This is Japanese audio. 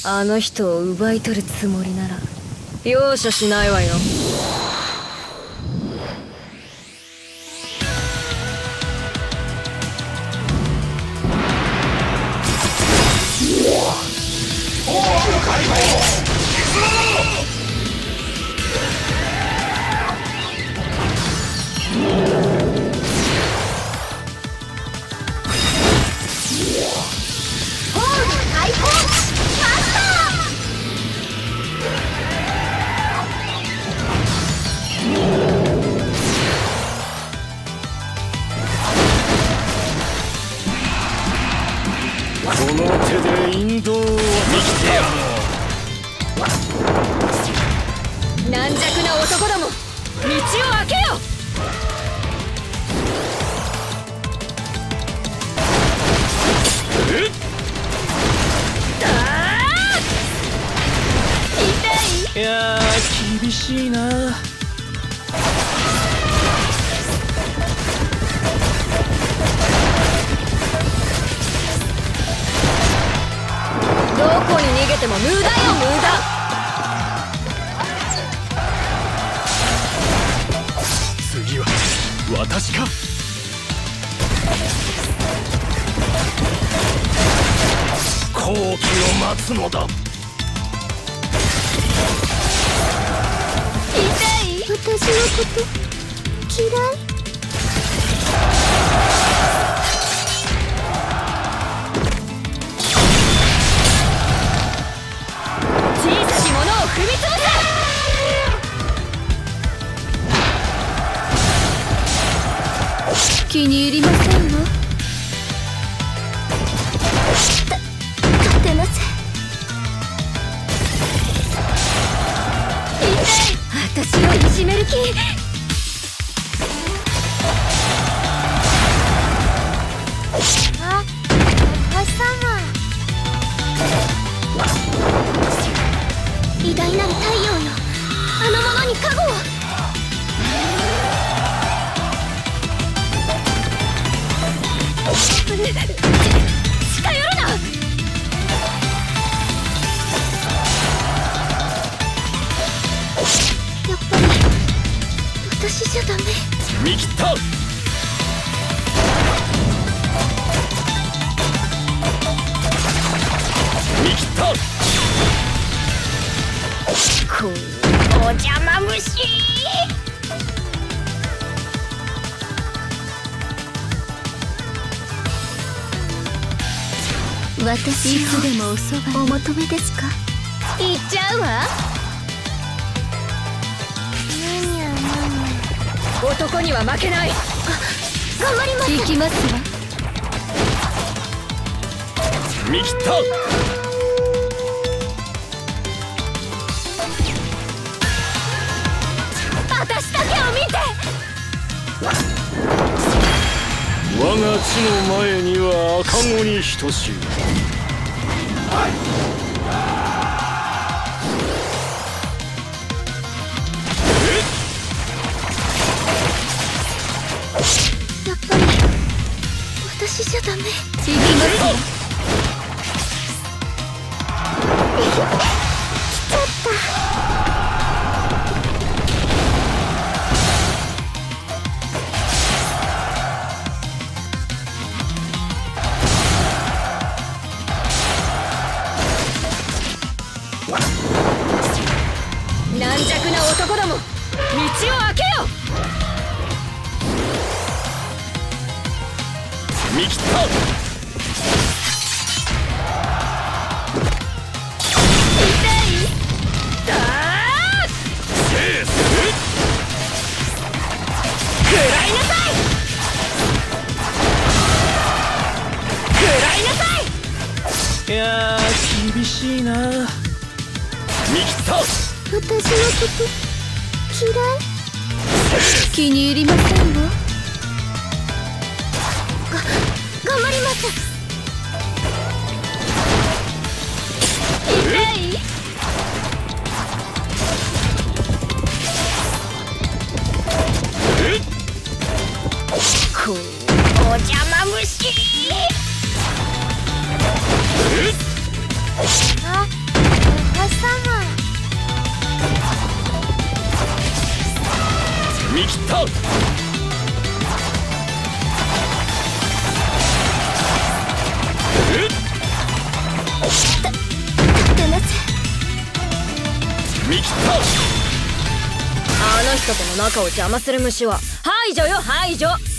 あの人を奪い取るつもりなら容赦しないわよ。軟弱な男ども、道を開けよ。 いやー厳しいな。 どこに逃げても無駄よ、無駄。 次は私か。好機を待つのだ。 私のこと嫌い？ 小さきものを踏みつぶせ。 気に入りませんわ。立てません。 私をいじめる気？ あ、星様。偉大なる太陽よ、あの者に加護を。 近寄るな。 やっぱり私じゃダメ。 見切った。見切った。 お邪魔虫。 私いつでもおそばお求めですか？ 行っちゃうわ。男には負けない。 頑張ります。 行きますわ。 見切った。 私だけを見て。 我が地の前には赤子に等しい。 やっぱり私じゃダメ。 行きますわ。 来ちゃった。 軟弱な男ども、道を開けよ。 見切った。いやー厳しいな。見切った。 私のこと嫌い？気に入りませんわ。頑張ります。 お邪魔虫。 あ、 見切った。 出なさい。 見切った。 あの人との仲を邪魔する虫は排除よ排除。